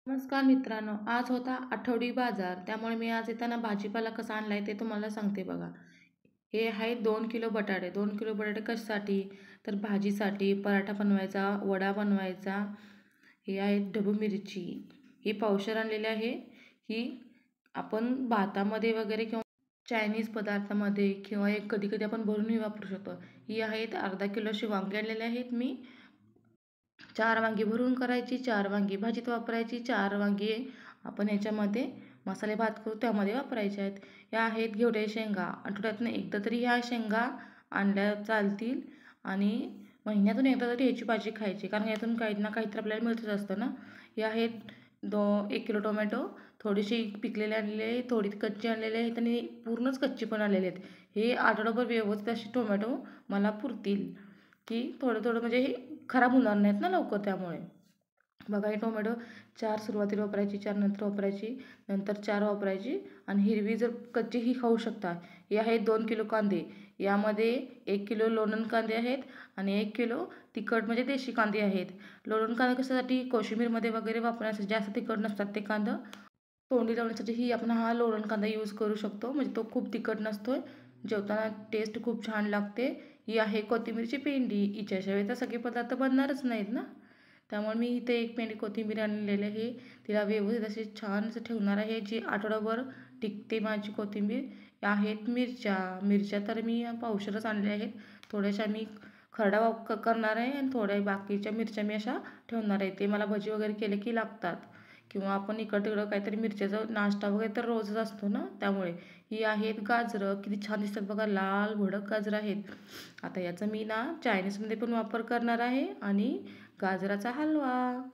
नमस्कार मित्रांनो, आज होता आठवडी बाजार. त्यामुळे मी आज येताना भाजीपाला कसा आणलाय ते तुम्हाला सांगते बघा. हे आहे 2 किलो बटाटे. 2 किलो बटाटे कशासाठी? तर भाजीसाठी, पराठा बनवायचा, वडा बनवायचा. हे आहे ढबू मिरची. ही पावशेर आणलेली आहे. ही आपण भातामध्ये वगैरे किंवा चायनीज पदार्थामध्ये किंवा एक कधी-कधी आपण भरूनही वापरू शकतो. ही आहेत अर्धा किलो अशी वांगी आणलेली आहेत मी. 4 वांगी भरून करायची, 4 वांगी भाजीत वापरायची, 4 वांगी आपण ह्याच्यामध्ये मसाले भात करू त्यामध्ये वापरायचे आहेत. या आहेत घेवड्या शेंगा. आठवड्यातून एकदा तरी ह्या शेंगा आणल्या चालतील आणि महिन्यातून एकदा तरी ह्याची भाजी खायची, कारण यातून काही ना काहीतरी आपल्याला मिळतच असतं ना. हे आहेत 1 किलो टोमॅटो. थोडीशी पिकलेले आणलेले आहे, थोडी कच्ची आणलेले आहेत आणि पूर्णच कच्ची पण आणलेले आहेत. हे आठवडाभर व्यवस्थित असे टोमॅटो मला पुरतील, की थोडं-थोडं म्हणजे हे खराब होणार नाहीत ना लवकर त्यामुळे. बघा हे टोमॅटो 4 सुरुवातीला वापरायची, 4 नंतर वापरायची, नंतर 4 वापरायची आणि हिरवी जर कच्ची ही खाऊ शकता. हे आहेत 2 किलो कांदे. यामध्ये 1 किलो लोणन कांदे आहेत आणि 1 किलो तिखट म्हणजे देशी कांदे आहेत. लोणन कांदा कशासाठी? कोशिंबीरमध्ये वगैरे वापरण्यासाठी. जास्त तिखट नसतात ते कांदं. तोंडी लावण्यासाठी ही आपण हा लोणन कांदा यूज करू शकतो. म्हणजे तो खूप तिखट नसतोय. जेवताना टेस्ट खूप छान लागते. ही आहे कोथिंबीरची पेंडी. हिच्याशिवाय तर सगळे पदार्थ बनणारच नाहीत ना. त्यामुळे मी इथे 1 पेंडी कोथिंबीर आणलेली आहे. तिला व्यवस्थित अशी छान असं ठेवणार आहे, जी आठवडाभर टिकते माझी कोथिंबीर. आहेत मिरच्या. मिरच्या तर मी पावशेरच आणल्या आहेत. थोड्याशा मी खरडा करणार आहे आणि थोड्या बाकीच्या मिरच्या मी अशा ठेवणार आहे. ते मला भजी वगैरे केले की लागतात. किंवा आपण इकडं-तिकडं काहीतरी मिरच्याचा नाश्ता वगैरे तर रोजच असतो ना, त्यामुळे. ही आहेत गाजरं. किती छान दिसतात बघा, लाल भडक गाजरं आहेत. आता याचा मी ना चायनीजमध्ये पण वापर करणार आहे आणि गाजराचा हलवा.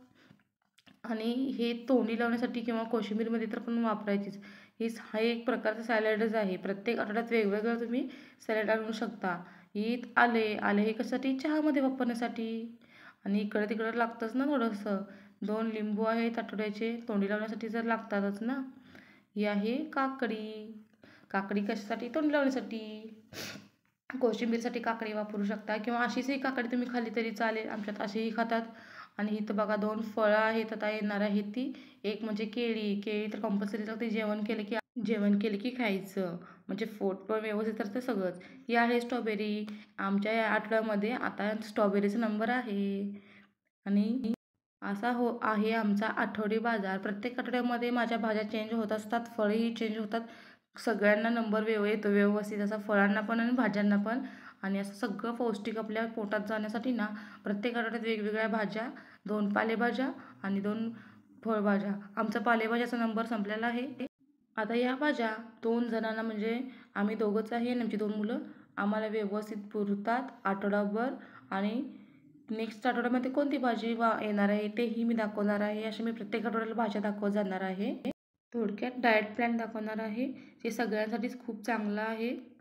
आणि हे तोंडी लावण्यासाठी किंवा कोशिंबीरमध्ये तर पण वापरायचीच. हा एक प्रकारचा सॅलडच आहे. प्रत्येक आठवड्यात वेगवेगळं तुम्ही सॅलड आणू शकता. ही आले हे कशासाठी? चहामध्ये वापरण्यासाठी. आणि इकडं-तिकडं लागतंच ना थोडंसं. 2 लिंबू आहेत आठवड्याचे, तोंडी लावण्यासाठी तर लागतातच ना. ही आहे काकडी. काकडी कशासाठी? तोंडी लावण्यासाठी. कोशिंबीरसाठी काकडी वापरू शकता किंवा अशीचही काकडी तुम्ही खाल्ली तरी चालेल. आमच्यात अशीही खातात. आणि इथं बघा 2 फळं आहेत आता येणार आहेत ती. एक म्हणजे केळी. केळी तर कंपल्सरी लागते. जेवण केलं की खायचं. म्हणजे पोट पण व्यवस्थित राहतं सगळंच. ही आहे स्ट्रॉबेरी. आमच्या या आठवड्यामध्ये आता स्ट्रॉबेरीचा नंबर आहे. आणि असा आहे आमचा आठवडी बाजार. प्रत्येक आठवड्यामध्ये माझ्या भाज्या चेंज होत असतात, फळंही चेंज होतात. सगळ्यांना नंबर येतो व्यवस्थित असा, फळांना पण आणि भाज्यांना पण. आणि असं सगळं पौष्टिक आपल्या पोटात जाण्यासाठी ना प्रत्येक आठवड्यात वेगवेगळ्या भाज्या, 2 पालेभाज्या आणि 2 फळभाज्या. आमचा पालेभाज्याचा नंबर संपलेला आहे. आता या भाज्या 2 जणांना म्हणजे आम्ही दोघंच आहे आणि आमची 2 मुलं. आम्हाला व्यवस्थित पुरतात आठवडाभर. आणि नेक्स्ट आठवड्यामध्ये कोणती भाजी येणार आहे तेही मी दाखवणार आहे. असे मी प्रत्येक आठवड्याला भाज्या दाखवत जाणार आहे. थोडक्यात डाएट प्लॅन दाखवणार आहे, जे सगळ्यांसाठीच खूप चांगलं आहे.